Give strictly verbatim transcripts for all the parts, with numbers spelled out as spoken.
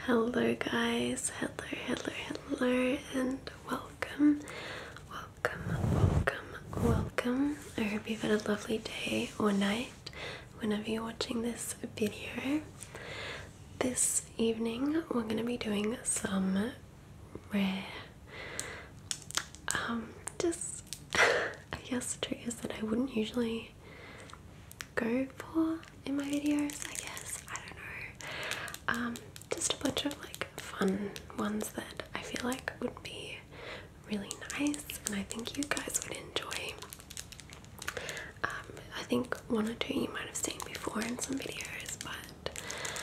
Hello guys, hello, hello, hello, and welcome, welcome, welcome, welcome. I hope you've had a lovely day or night whenever you're watching this video. This evening we're going to be doing some rare, um, just, I guess triggers that I wouldn't usually go for in my videos, I guess, I don't know. Um, just a bunch of like fun ones that I feel like would be really nice and I think you guys would enjoy. Um, I think one or two you might have seen before in some videos, but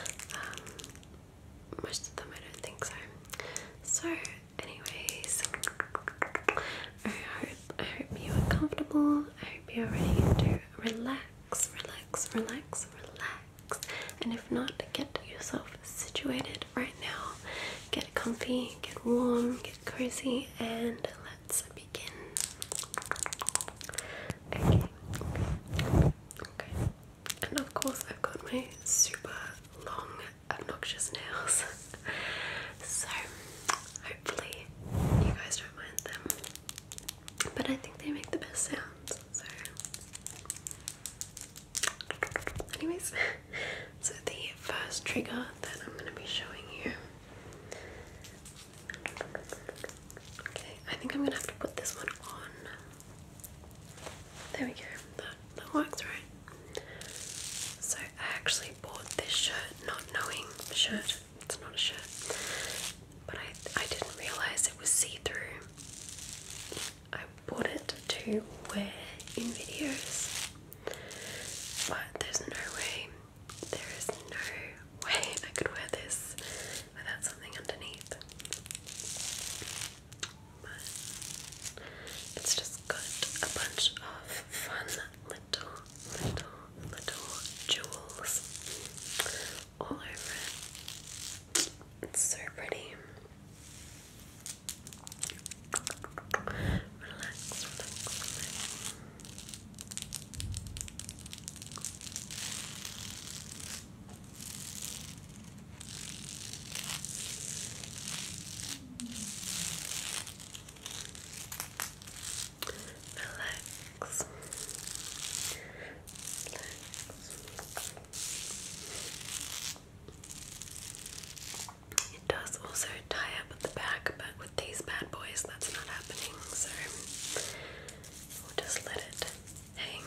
um, most of them I don't think so. So anyways, I hope, I hope you are comfortable, I hope you're ready to relax, relax, relax, relax, and if not, get yourself situated right now. Get comfy, get warm, get cozy, and let's begin. Okay, okay, okay. And of course, I've got my super long, obnoxious nails. So, hopefully, you guys don't mind them. But I think they make the best sounds. So, anyways, so the first trigger that I'm going to be showing you. Okay, I think I'm going to have to put this one on. There we go, that, that works, right? So I actually bought this shirt not knowing, shirt, it's not a shirt, but I, I didn't realise it was see-through. I bought it to wear in videos, but there's no way, there is no way I could wear this without something underneath. But it's just got a bunch of fun little, little, little jewels all over it. It's so pretty. Relax, relax, relax. Relax. It does also tie up at the back, but with these bad boys that's not happening, so we'll just let it hang.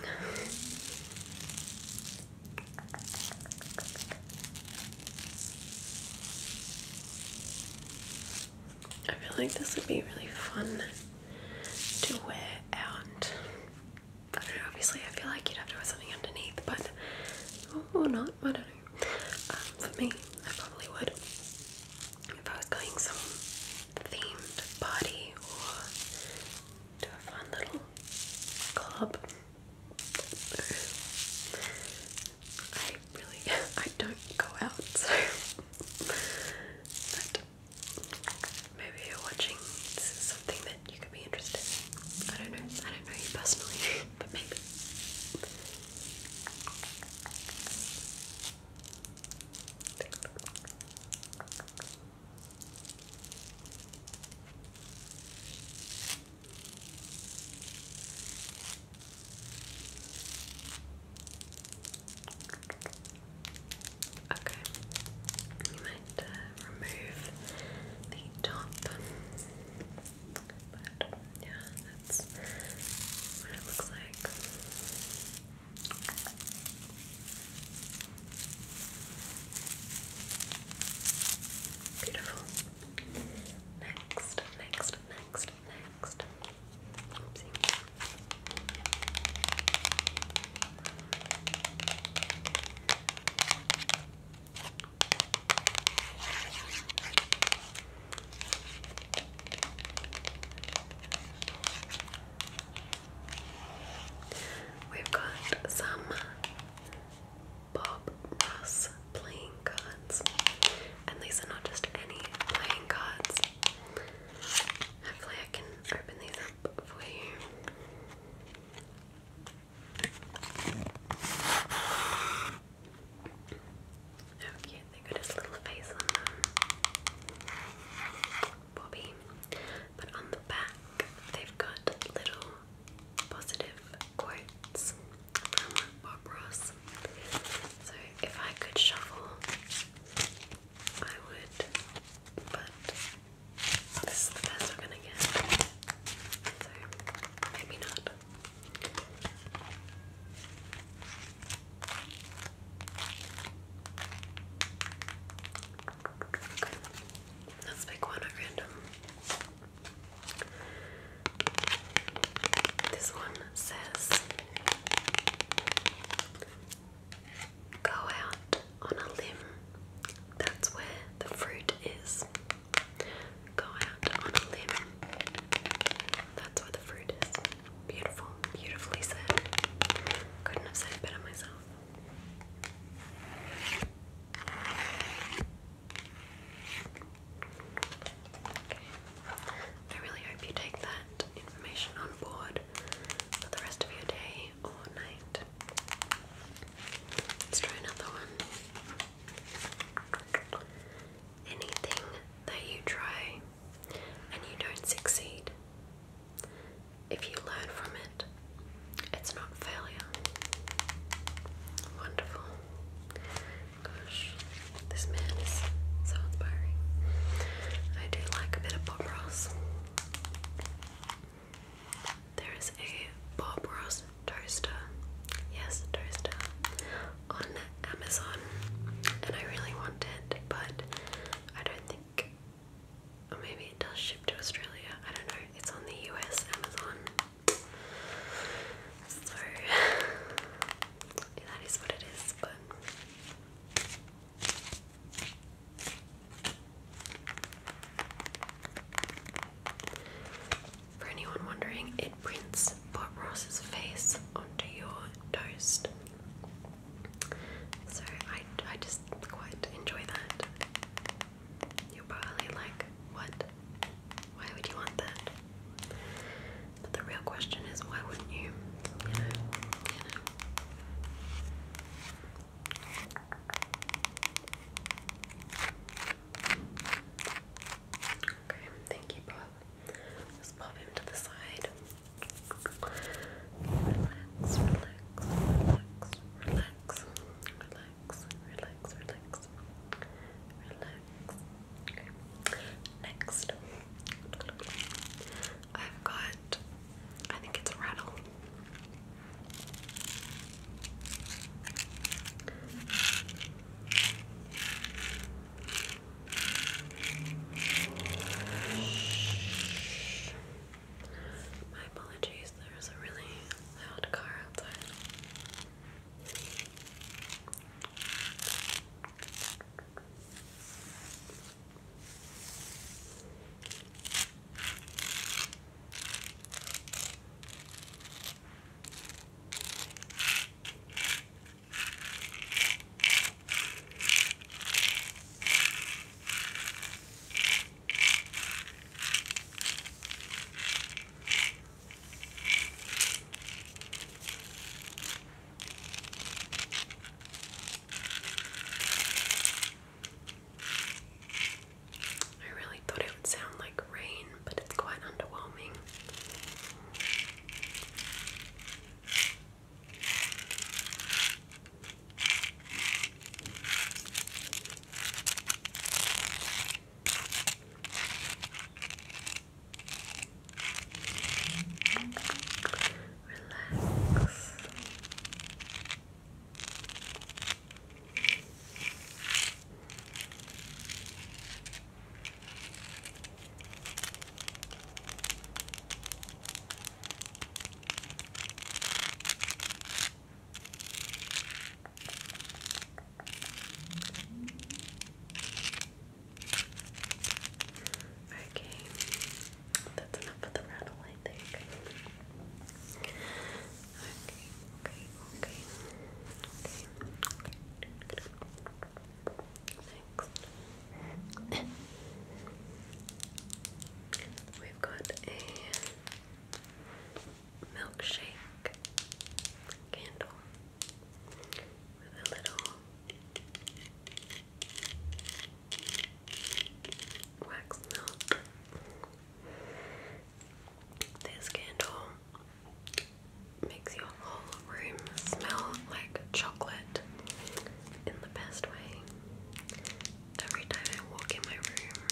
I feel like this would be really fun to wear out. I don't know, obviously I feel like you'd have to wear something underneath, but or not, I don't know. Um, for me, I probably would. If I was going some themed party or to a fun little club. I really, I don't go out, so but maybe you're watching, this is something that you could be interested in. I don't know, I don't know you personally, but maybe. if you learn from it, it's not failure. Wonderful. Gosh, this man is so inspiring. I do like a bit of Bob Ross. There is a Bob Ross toaster, yes, toaster, on Amazon, and I really want it, but I don't think, or maybe it does ship to Australia, I don't know, it's on the U S Amazon, so that is what it is, but for anyone wondering, it prints Bob Ross's face onto your toast. So I, I just quite enjoy that. You're probably like, what? Why would you want that? But the real question is, why wouldn't you? You know, you know. Okay, thank you, Bob. Just pop him to the side. Relax, relax, relax, relax, relax, relax, relax, relax. Okay. Next, I've got, I think it's a rattle. My apologies, there's a really loud car outside. I really thought it would sound like rain, but it's quite underwhelming. Relax. Okay, that's enough of the rattle, I think. Okay, okay, okay, okay. Next, we've got a milkshake candle with a little wax melt. This candle makes your whole room smell like chocolate in the best way. Every time I walk in my room,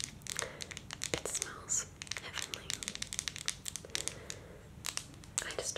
it smells heavenly. I just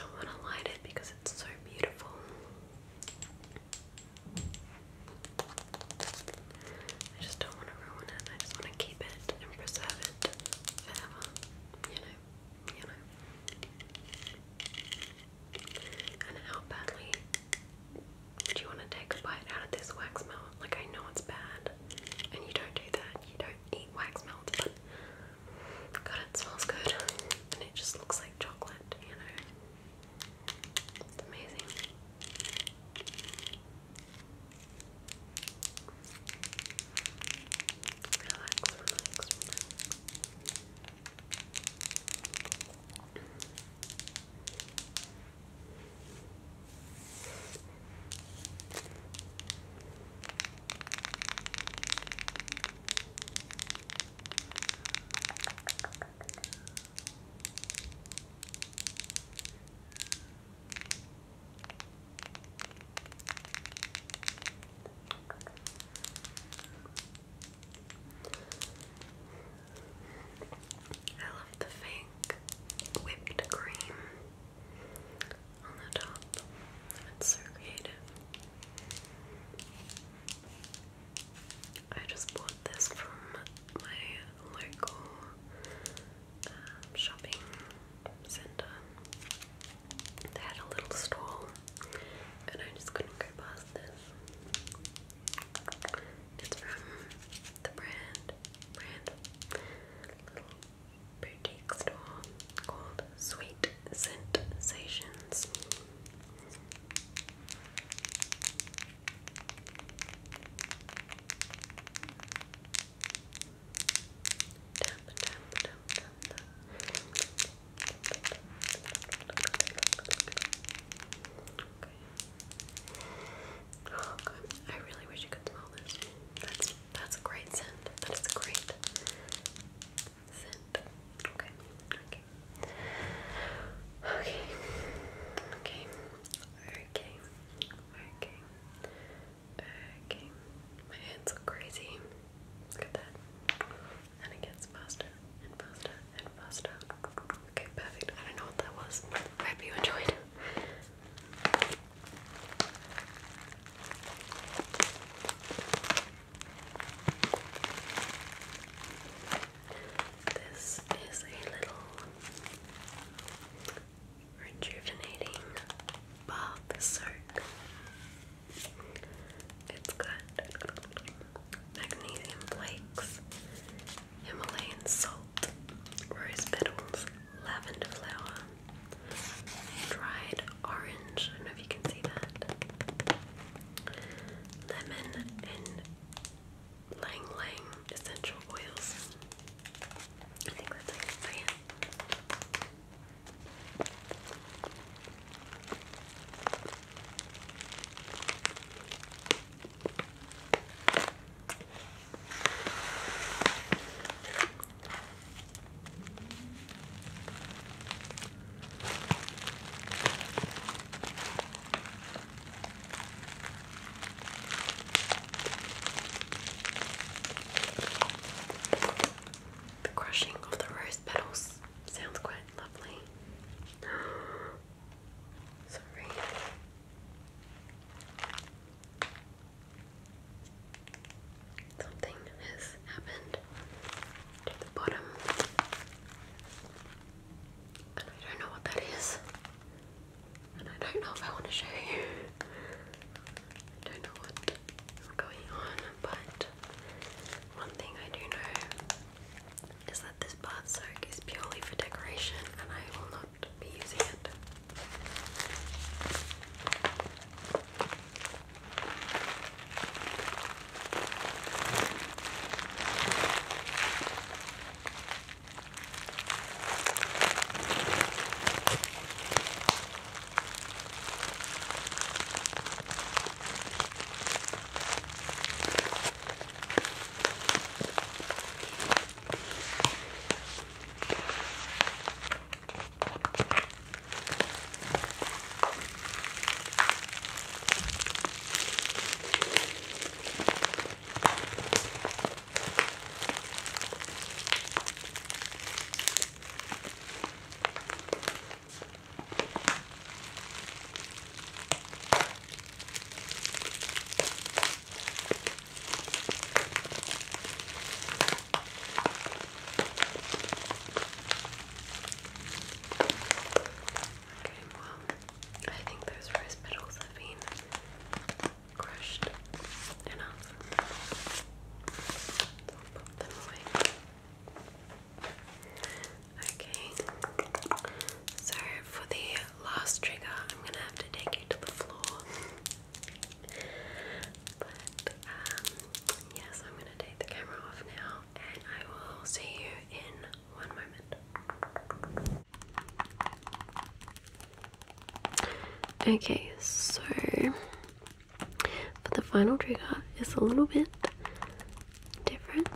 Okay, so for the final trigger is a little bit different.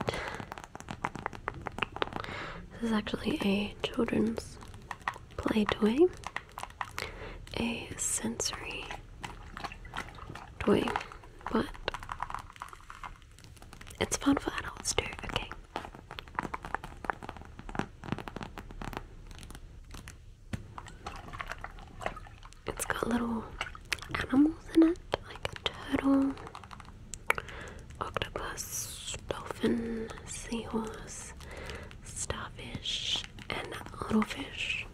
This is actually a children's play toy, a sensory toy, but it's fun for adults too, okay? It's got little animals in it, like a turtle, octopus, dolphin, seahorse, starfish, and a little fish.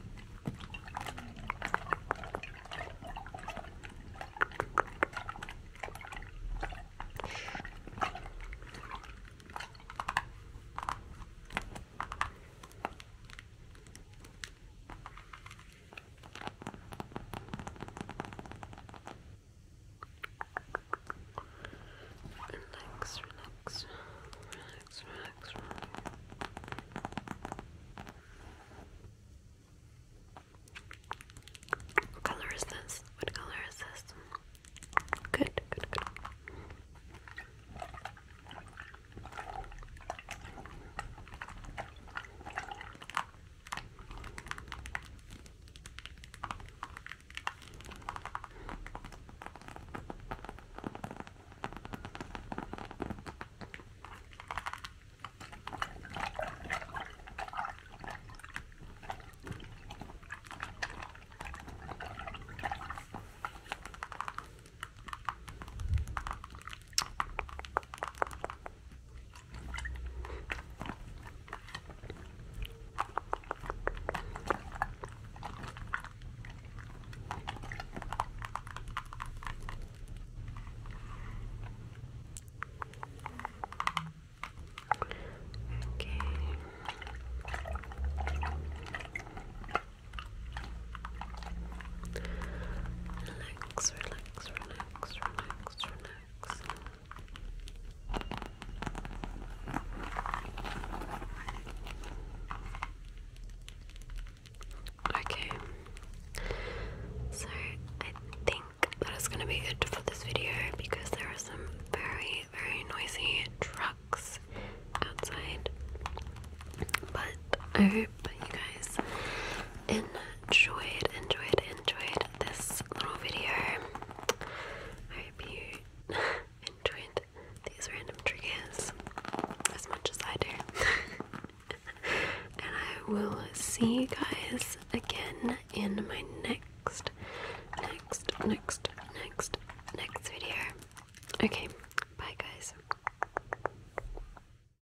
Relax, relax, relax, relax, relax. What color is this? What color is this? Good, good, good. Okay. Relax, relax, relax, relax, relax. Okay. So I think that is going to be it for this video because there are some very, very noisy trucks outside. But I hope you guys enjoyed, enjoyed, enjoyed this little video. I hope you enjoyed these random triggers as much as I do. And I will see you guys again in my next, next, next